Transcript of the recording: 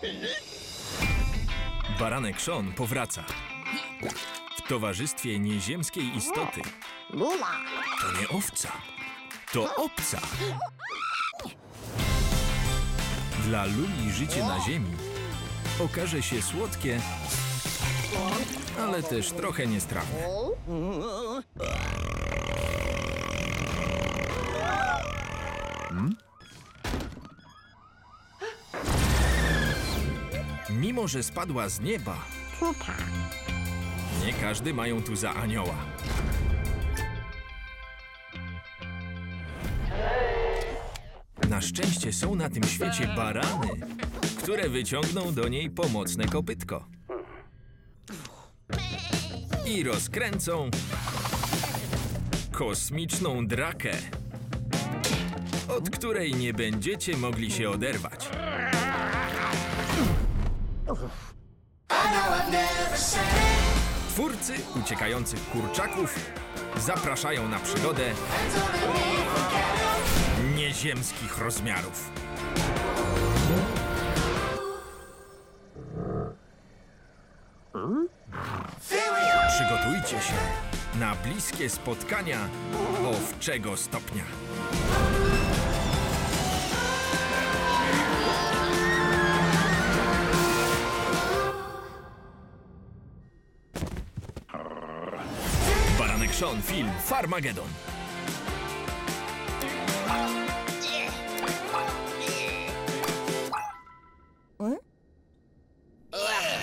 Baranek Sean powraca. W towarzystwie nieziemskiej istoty. Lula. To nie owca, to obca. Dla Luli życie na ziemi okaże się słodkie, ale też trochę niestrawne. Mimo że spadła z nieba, Pupa. nie każdy ma ją tu za anioła. Na szczęście są na tym świecie barany, które wyciągną do niej pomocne kopytko. I rozkręcą kosmiczną drakę, od której nie będziecie mogli się oderwać. Twórcy uciekających kurczaków zapraszają na przygodę nieziemskich rozmiarów. Przygotujcie się na bliskie spotkania owczego stopnia. Baranek Sean, film Farmagedon.